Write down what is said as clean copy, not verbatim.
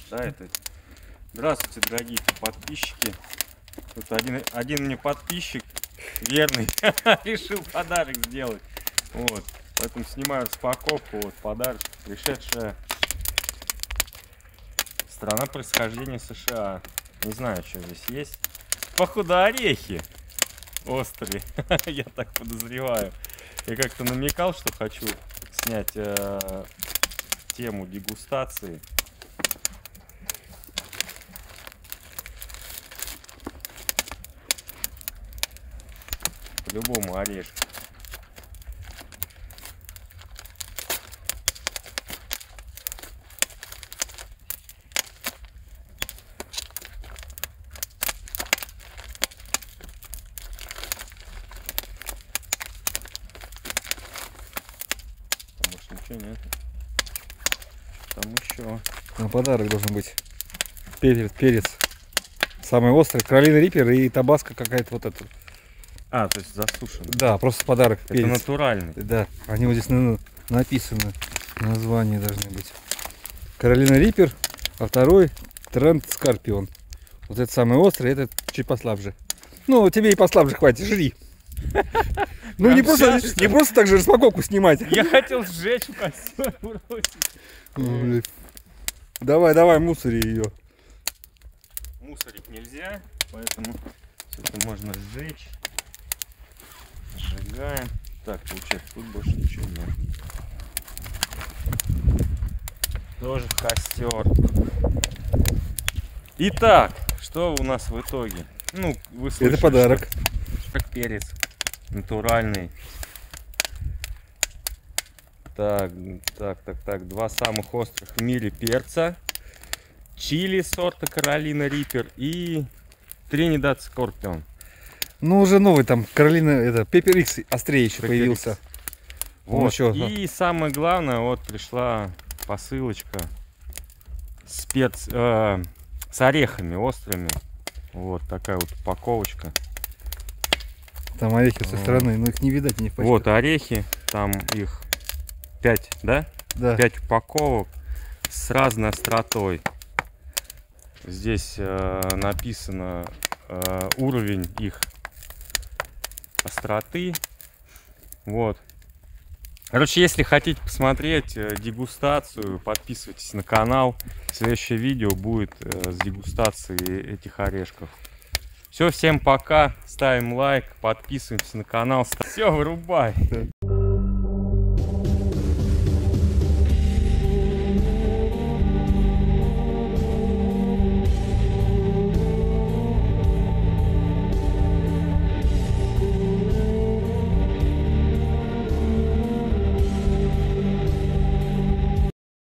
Да, это... Здравствуйте, дорогие подписчики. Тут один мне подписчик верный решил подарок сделать. Вот. Поэтому снимаю распаковку. Вот подарок. Пришедшая страна происхождения США. Не знаю, что здесь есть. Походу орехи острые. Я так подозреваю. Я как-то намекал, что хочу снять тему дегустации. По-любому орешки. Там больше ничего нет. Там еще. На подарок должен быть перец. Самый острый. Каролина Риппер и табаско какая-то вот эта. А, то есть засушенный. Да, просто подарок. Это перец. натуральный. Да, они вот здесь написаны. Названия должны быть. Каролина Риппер, а второй Тренд Скорпион. Вот этот самый острый, этот чуть послабже. Ну, тебе и послабже хватит, жри. Ну, не просто так же распаковку снимать. Я хотел сжечь в костер бросить. Давай, мусори ее. Мусорить нельзя, поэтому все это можно сжечь. Сжигаем. Так, получается, тут больше ничего нет. Тоже костер. Итак, что у нас в итоге? Ну, вы слышали, Это подарок. Как перец. Натуральный. Так. Два самых острых в мире перца. Чили сорта Каролина Риппер и Тринидад Скорпион. Ну, уже новый там, Каролина, это, Пеппер Икс острее еще Pepper появился. X. Вот. еще, И самое главное, вот пришла посылочка с с орехами острыми. Вот такая вот упаковочка. Там орехи со стороны, но их не видать, не в пачках. Вот орехи, там их 5, да? Да. 5 упаковок с разной остротой. Здесь написано уровень их остроты. Вот. Короче, если хотите посмотреть дегустацию, подписывайтесь на канал. Следующее видео будет с дегустацией этих орешков. Все, всем пока. Ставим лайк, подписываемся на канал. Все, вырубай.